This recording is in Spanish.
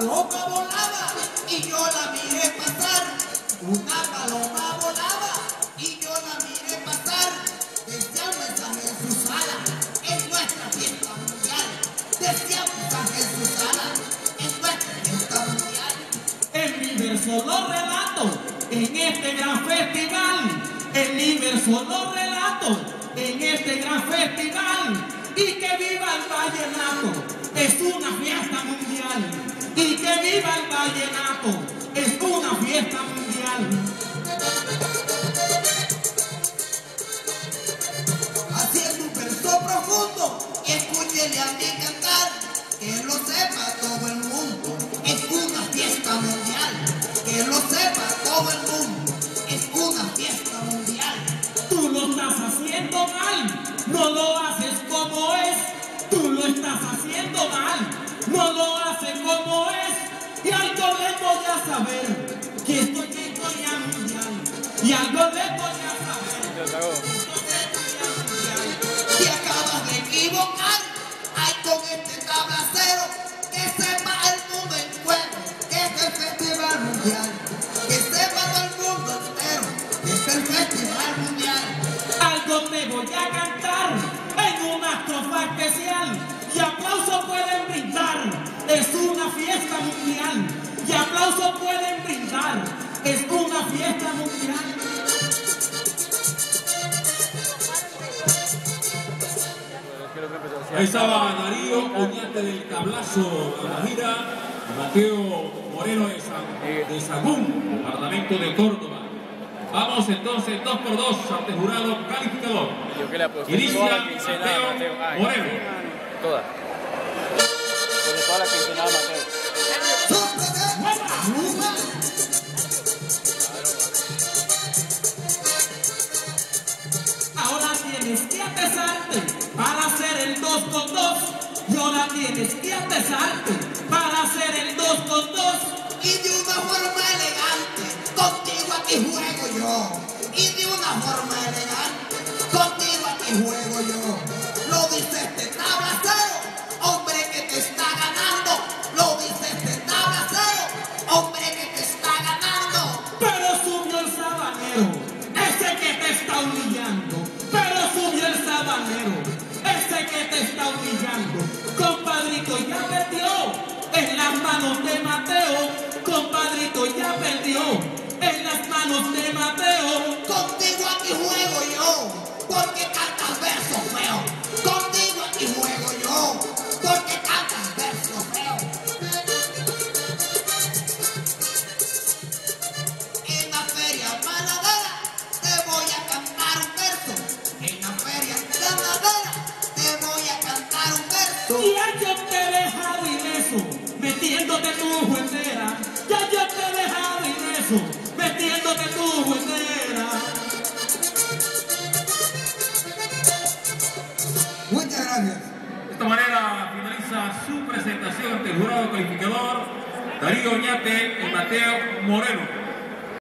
paloma volaba y yo la miré pasar. Una paloma volaba y yo la miré pasar. Decía un mensaje en sus alas, es nuestra fiesta mundial. Decía un mensaje en sus alas, es nuestra fiesta mundial. En mi verso lo relato, en este gran festival. En mi verso lo relato, en este gran festival. Y que viva el vallenato, es una fiesta mundial. Y que viva el vallenato, es una fiesta mundial. Haciendo un verso profundo, escúchele a mí cantar, que lo sepa todo el mundo, es una fiesta mundial. Que lo sepa todo el mundo, es una fiesta mundial. Tú lo estás haciendo mal, no lo haces como es. Tú lo estás haciendo mal, no lo haces como es. Y algo le voy a saber, que esto es historia mundial. Y algo le voy a saber, que esto es historia mundial. Si acabas de equivocar, ay con este tablacero, que sepa el mundo entero, que es el festival mundial. Que sepa todo el mundo entero, que es el festival mundial. Algo te voy a cantar en una estrofa especial. Y aplausos pueden brindar, es una fiesta mundial. Y aplausos pueden brindar, es una fiesta mundial. Ahí estaba Darío Oñate del Tablazo, La Guajira, Mateo Moreno de Sagún, departamento de Córdoba. Vamos entonces 2 por 2 ante jurado calificador. Inicia Mateo Moreno. Toda. Sobre toda la quincenada, Mateo. Ahora tienes que atesarte para hacer el 2 con 2. Y ahora tienes que atesarte para hacer el 2 con 2. Y de una forma elegante, contigo aquí juego yo. Y de una forma elegante, contigo aquí juego yo. Lo dice este tablacero, hombre que te está ganando. Lo dice este tablacero, hombre que te está ganando. Pero subió el sabanero, ese que te está humillando. Pero subió el sabanero, ese que te está humillando. Compadrito ya perdió en las manos de Mateo. Compadrito ya perdió en las manos de Mateo. Contigo aquí juego yo, porque cantas versos feos. Contigo aquí juego yo, porque cantas versos feos. En la feria ganadera te voy a cantar un verso. En la feria ganadera te voy a cantar un verso. Y ya yo te he dejado ileso, metiéndote tu juecera. Ya yo te he dejado ileso, metiéndote tu juecera. Muchas gracias. De esta manera finaliza su presentación ante el jurado calificador Darío Oñate y Mateo Moreno.